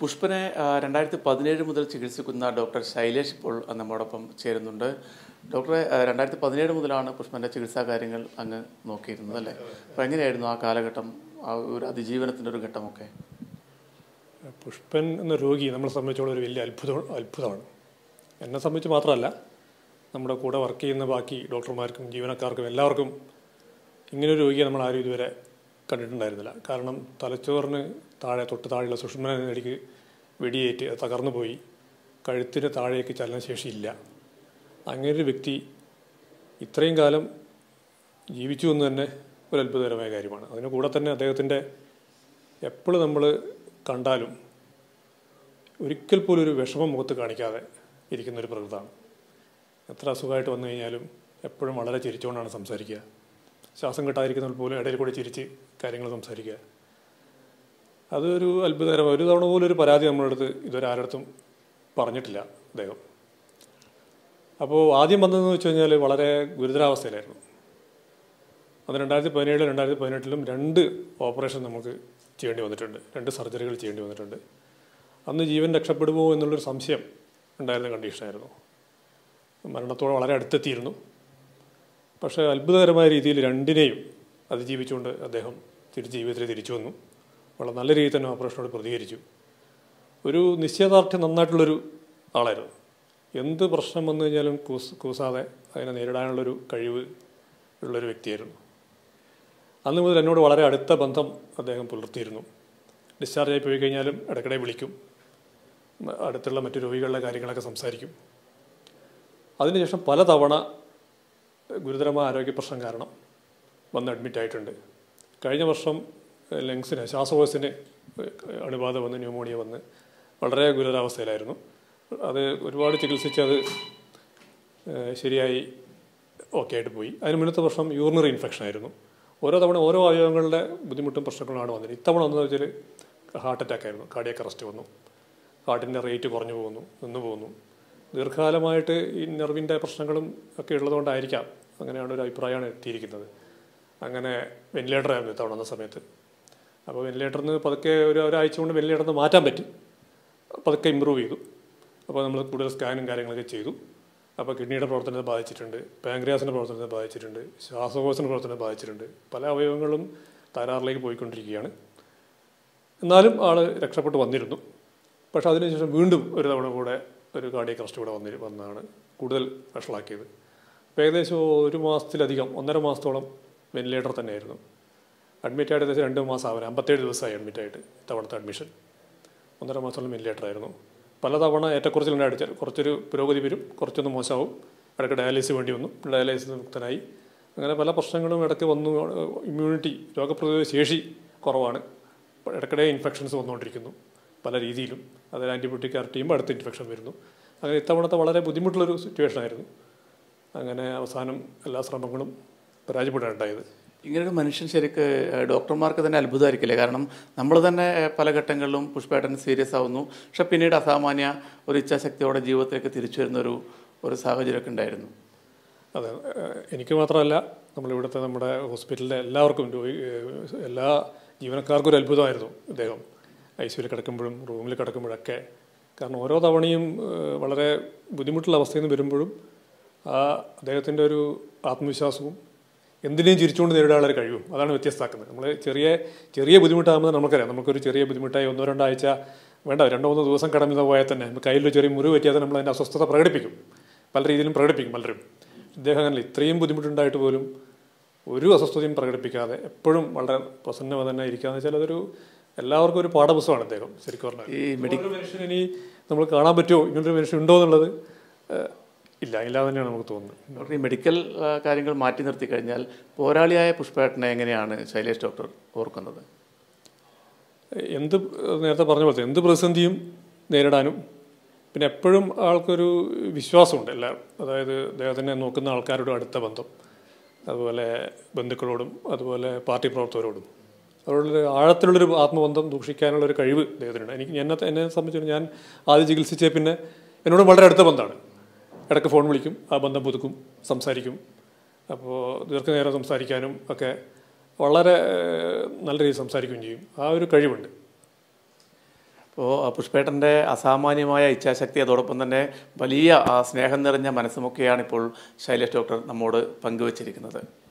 പുഷ്പനെ 2017 മുതൽ ചികിത്സിക്കുന്ന ഡോക്ടർ ശൈലേഷ് ഇപ്പോൾ നമ്മോടൊപ്പം ചേരുന്നുണ്ട്. ഡോക്ടറെ 2017 മുതലാണ് പുഷ്പൻ്റെ ചികിത്സാ കാര്യങ്ങൾ അങ്ങ് നോക്കിയിരുന്നത് അല്ലേ? അപ്പോൾ എങ്ങനെയായിരുന്നു ആ കാലഘട്ടം, ആ ഒരു അതിജീവനത്തിൻ്റെ ഒരു ഘട്ടമൊക്കെ? പുഷ്പൻ എന്ന രോഗി നമ്മളെ സംബന്ധിച്ചോളം ഒരു വലിയ അത്ഭുതമാണ്. എന്നെ സംബന്ധിച്ച് മാത്രമല്ല, നമ്മുടെ കൂടെ വർക്ക് ചെയ്യുന്ന ബാക്കി ഡോക്ടർമാർക്കും ജീവനക്കാർക്കും എല്ലാവർക്കും ഇങ്ങനൊരു രോഗിയെ നമ്മൾ ആരും ഇതുവരെ കണ്ടിട്ടുണ്ടായിരുന്നില്ല. കാരണം തലച്ചോറിന് തൊട്ട് താഴെയുള്ള സുഷുമ്നയിലേക്ക് വെടിയേറ്റ് തകർന്നു പോയി, കഴുത്തിന് താഴേക്ക് ചലനശേഷിയില്ല. അങ്ങനൊരു വ്യക്തി ഇത്രയും കാലം ജീവിച്ചു എന്ന് തന്നെ ഒരു അത്ഭുതകരമായ കാര്യമാണ്. അതിന് കൂടെ തന്നെ അദ്ദേഹത്തിൻ്റെ എപ്പോഴും നമ്മൾ കണ്ടാലും ഒരിക്കൽ പോലും ഒരു വിഷമം മുഖത്ത് കാണിക്കാതെ ഇരിക്കുന്നൊരു പ്രകൃതമാണ്. എത്ര അസുഖമായിട്ട് വന്നു കഴിഞ്ഞാലും എപ്പോഴും വളരെ ചിരിച്ചുകൊണ്ടാണ് സംസാരിക്കുക. ശ്വാസം കിട്ടാതിരിക്കുന്നവർ പോലും ഇടയിൽ കൂടി ചിരിച്ച് കാര്യങ്ങൾ സംസാരിക്കുക. അതൊരു അത്ഭുതകരമായ, ഒരു തവണ പോലും ഒരു പരാതി നമ്മുടെ അടുത്ത് ഇതുവരെ ആരുടെ പറഞ്ഞിട്ടില്ല അദ്ദേഹം. അപ്പോൾ ആദ്യം വന്നതെന്ന് വെച്ച് കഴിഞ്ഞാൽ വളരെ ഗുരുതരാവസ്ഥയിലായിരുന്നു. അത് 2017 2018 2 ഓപ്പറേഷൻ നമുക്ക് ചെയ്യേണ്ടി വന്നിട്ടുണ്ട്, 2 സർജറികൾ ചെയ്യേണ്ടി വന്നിട്ടുണ്ട്. അന്ന് ജീവൻ രക്ഷപ്പെടുമോ എന്നുള്ളൊരു സംശയം ഉണ്ടായിരുന്ന കണ്ടീഷനായിരുന്നു. മരണത്തോടെ വളരെ അടുത്തെത്തിയിരുന്നു. പക്ഷേ അത്ഭുതകരമായ രീതിയിൽ രണ്ടിനെയും അതിജീവിച്ചുകൊണ്ട് അദ്ദേഹം ജീവിതത്തിൽ തിരിച്ചു വന്നു. വളരെ നല്ല രീതിയിൽ തന്നെ ഓപ്പറേഷനോട് പ്രതികരിച്ചു. ഒരു നിശ്ചയദാർഢ്യം നന്നായിട്ടുള്ളൊരു ആളായിരുന്നു. എന്ത് പ്രശ്നം വന്നു കഴിഞ്ഞാലും കൂസാതെ അതിനെ നേരിടാനുള്ളൊരു കഴിവ് ഉള്ളൊരു വ്യക്തിയായിരുന്നു. അന്ന് മുതൽ എന്നോട് വളരെ അടുത്ത ബന്ധം അദ്ദേഹം പുലർത്തിയിരുന്നു. ഡിസ്ചാർജ് ആയി പോയി കഴിഞ്ഞാലും ഇടയ്ക്കിടെ വിളിക്കും, അടുത്തുള്ള മറ്റു രോഗികളുടെ കാര്യങ്ങളൊക്കെ സംസാരിക്കും. അതിനുശേഷം പലതവണ ഗുരുതരമായ ആരോഗ്യ പ്രശ്നം കാരണം വന്ന് അഡ്മിറ്റായിട്ടുണ്ട്. കഴിഞ്ഞ വർഷം ലങ്സിന്, ശ്വാസകോശത്തിന് അണുബാധ വന്ന്, ന്യൂമോണിയ വന്ന് വളരെ ഗുരുതരാവസ്ഥയിലായിരുന്നു. അത് ഒരുപാട് ചികിത്സിച്ച് അത് ശരിയായി ഓക്കെ ആയിട്ട് പോയി. അതിന് മുന്നത്തെ വർഷം യൂറിനറി ഇൻഫെക്ഷൻ ആയിരുന്നു. ഓരോ തവണ ഓരോ അവയവങ്ങളുടെ ബുദ്ധിമുട്ടും പ്രശ്നങ്ങളാണ് വന്നത്. ഇത്തവണ വന്നതെന്ന് വെച്ചാൽ ഹാർട്ട് അറ്റാക്ക് ആയിരുന്നു. കാർഡിയാക് അറസ്റ്റ് വന്നു. ഹാർട്ടിൻ്റെ റേറ്റ് കുറഞ്ഞു നിന്ന് പോകുന്നു. ദീർഘകാലമായിട്ട് ഈ നെർവിൻ്റെ പ്രശ്നങ്ങളും ഒക്കെ ഉള്ളതുകൊണ്ടായിരിക്കാം അങ്ങനെയാണ് ഒരു അഭിപ്രായമാണ് എത്തിയിരിക്കുന്നത്. അങ്ങനെ വെന്റിലേറ്ററായിരുന്നു ഇത്തവണ വന്ന സമയത്ത്. അപ്പോൾ വെന്റിലേറ്ററിൽ നിന്ന് പതുക്കെ ഒരാഴ്ച കൊണ്ട് വെന്റിലേറ്ററിൽ നിന്ന് മാറ്റാൻ പറ്റി, പതുക്കെ ഇമ്പ്രൂവ് ചെയ്തു. അപ്പോൾ നമ്മൾ കൂടുതൽ സ്കാനും കാര്യങ്ങളൊക്കെ ചെയ്തു. അപ്പോൾ കിഡ്നിയുടെ പ്രവർത്തനത്തെ ബാധിച്ചിട്ടുണ്ട്, പാങ്ക്രിയാസിൻ്റെ പ്രവർത്തനത്തെ ബാധിച്ചിട്ടുണ്ട്, ശ്വാസകോശത്തിൻ്റെ പ്രവർത്തനത്തെ ബാധിച്ചിട്ടുണ്ട്. പല അവയവങ്ങളും തകരാറിലേക്ക് പോയിക്കൊണ്ടിരിക്കുകയാണ്. എന്നാലും ആൾ രക്ഷപ്പെട്ട് വന്നിരുന്നു. പക്ഷേ അതിനുശേഷം വീണ്ടും ഒരു തവണ കൂടെ ഒരു കാർഡിയാക് അറസ്റ്റ് കൂടെ വന്നതാണ് കൂടുതൽ വഷളാക്കിയത്. അപ്പോൾ ഏകദേശം 1 മാസത്തിലധികം, 1.5 മാസത്തോളം വെന്റിലേറ്റർ തന്നെയായിരുന്നു. അഡ്മിറ്റായിട്ട് ഏകദേശം 2 മാസം ആവാൻ 57 ദിവസമായി അഡ്മിറ്റായിട്ട്. ഇത്തവണത്തെ അഡ്മിഷൻ 1.5 മാസത്തോളം വെന്റിലേറ്ററായിരുന്നു. പലതവണ ഏറ്റക്കുറച്ചിലുണ്ടായിട്ട് കുറച്ചൊരു പുരോഗതി വരും, കുറച്ചൊന്ന് മോശമാവും. ഇടയ്ക്ക് ഡയാലിസിസ് വേണ്ടി വന്നു, ഡയാലിസിസ് മുക്തനായി. അങ്ങനെ പല പ്രശ്നങ്ങളും ഇടയ്ക്ക് വന്നു. ഇമ്മ്യൂണിറ്റി, രോഗപ്രതിരോധ ശേഷി കുറവാണ്. ഇടയ്ക്കിടെ ഇൻഫെക്ഷൻസ് വന്നുകൊണ്ടിരിക്കുന്നു പല രീതിയിലും. അതിൽ ആൻറ്റിബയോട്ടിക് ചെയ്യുമ്പോൾ അടുത്ത ഇൻഫെക്ഷൻ വരുന്നു. അങ്ങനെ ഇത്തവണത്തെ വളരെ ബുദ്ധിമുട്ടുള്ളൊരു സിറ്റുവേഷനായിരുന്നു. അങ്ങനെ അവസാനം എല്ലാ ശ്രമങ്ങളും പരാജയപ്പെടാനുണ്ടായത്. ഇങ്ങനൊരു മനുഷ്യൻ ശരിക്ക് ഡോക്ടർമാർക്ക് തന്നെ അത്ഭുതമായിരിക്കില്ലേ? കാരണം നമ്മൾ തന്നെ പല ഘട്ടങ്ങളിലും പുഷ്പേട്ടൻ സീരിയസ് ആവുന്നു, പക്ഷെ പിന്നീട് അസാമാന്യ ഒരു ഇച്ഛാശക്തിയോടെ ജീവിതത്തിലേക്ക് തിരിച്ചു വരുന്ന ഒരു സാഹചര്യമൊക്കെ ഉണ്ടായിരുന്നു. അതെ, എനിക്ക് മാത്രമല്ല, നമ്മളിവിടുത്തെ നമ്മുടെ ഹോസ്പിറ്റലിലെ എല്ലാവർക്കും, എല്ലാ ജീവനക്കാർക്കും ഒരു അത്ഭുതമായിരുന്നു ഇദ്ദേഹം. ICUവിൽ കിടക്കുമ്പോഴും റൂമിൽ കിടക്കുമ്പോഴൊക്കെ. കാരണം ഓരോ തവണയും വളരെ ബുദ്ധിമുട്ടുള്ള അവസ്ഥയിൽ നിന്ന് വരുമ്പോഴും അദ്ദേഹത്തിൻ്റെ ഒരു ആത്മവിശ്വാസവും എന്തിനേയും ചിരിച്ചുകൊണ്ട് നേരിടാനുള്ളൊരു കഴിവും അതാണ് വ്യത്യസ്തമാക്കുന്നത്. നമ്മൾ ചെറിയ ബുദ്ധിമുട്ടാകുമ്പോൾ നമുക്കറിയാം, നമുക്കൊരു ചെറിയ ബുദ്ധിമുട്ടായി 1-2 ആഴ്ച വേണ്ട, 2-3 ദിവസം കടന്നു പോയാൽ തന്നെ കയ്യിലൊരു ചെറിയ മുറിവ് പറ്റിയാൽ നമ്മൾ അതിൻ്റെ അസ്വസ്ഥത പ്രകടിപ്പിക്കും, പല രീതിയിലും പ്രകടിപ്പിക്കും പലരും. ഇദ്ദേഹം അങ്ങനെ ഇത്രയും ബുദ്ധിമുട്ടുണ്ടായിട്ട് പോലും ഒരു അസ്വസ്ഥതയും പ്രകടിപ്പിക്കാതെ എപ്പോഴും വളരെ പ്രസന്നമായി തന്നെ ഇരിക്കുകയെന്ന് വെച്ചാൽ അതൊരു എല്ലാവർക്കും ഒരു പാഠപുസ്തകമാണ് അദ്ദേഹം ശരിക്കും പറഞ്ഞാൽ. ഈ മെഡിക്കൽ മനുഷ്യൻ ഇനി നമ്മൾ കാണാൻ പറ്റുമോ, ഇങ്ങനൊരു മനുഷ്യൻ ഉണ്ടോ എന്നുള്ളത് ഇല്ല തന്നെയാണ് നമുക്ക് തോന്നുന്നത്. ഡോക്ടർ, ഈ മെഡിക്കൽ കാര്യങ്ങൾ മാറ്റി നിർത്തി കഴിഞ്ഞാൽ പോരാളിയായ പുഷ്പേട്ടനെ എങ്ങനെയാണ് ശൈലേഷ് ഡോക്ടർ ഓർക്കുന്നത്? നേരത്തെ പറഞ്ഞ പോലത്തെ എന്ത് പ്രതിസന്ധിയും നേരിടാനും പിന്നെ എപ്പോഴും ആൾക്കൊരു വിശ്വാസമുണ്ട് എല്ലാം. അതായത് അദ്ദേഹത്തിനെ നോക്കുന്ന ആൾക്കാരോടും അടുത്ത ബന്ധം, അതുപോലെ ബന്ധുക്കളോടും അതുപോലെ പാർട്ടി പ്രവർത്തകരോടും അവരുടെ ആഴത്തിലുള്ളൊരു ആത്മബന്ധം സൂക്ഷിക്കാനുള്ളൊരു കഴിവ് അദ്ദേഹത്തിനുണ്ട്. എന്നെ സംബന്ധിച്ച് ഞാൻ ആദ്യം ചികിത്സിച്ച പിന്നെ എന്നോട് വളരെ അടുത്ത ബന്ധമാണ്. ഇടയ്ക്ക് ഫോൺ വിളിക്കും, ആ ബന്ധം പുതുക്കും, സംസാരിക്കും. അപ്പോൾ ദീർഘനേരം സംസാരിക്കാനും ഒക്കെ വളരെ നല്ല രീതിയിൽ സംസാരിക്കുകയും ചെയ്യും. ആ ഒരു കഴിവുണ്ട്. അപ്പോൾ പുഷ്പേട്ടൻ്റെ അസാമാന്യമായ ഇച്ഛാശക്തി അതോടൊപ്പം തന്നെ വലിയ സ്നേഹം നിറഞ്ഞ മനസ്സുമൊക്കെയാണ് ഇപ്പോൾ ശൈലേഷ് ഡോക്ടർ നമ്മോട് പങ്കുവച്ചിരിക്കുന്നത്.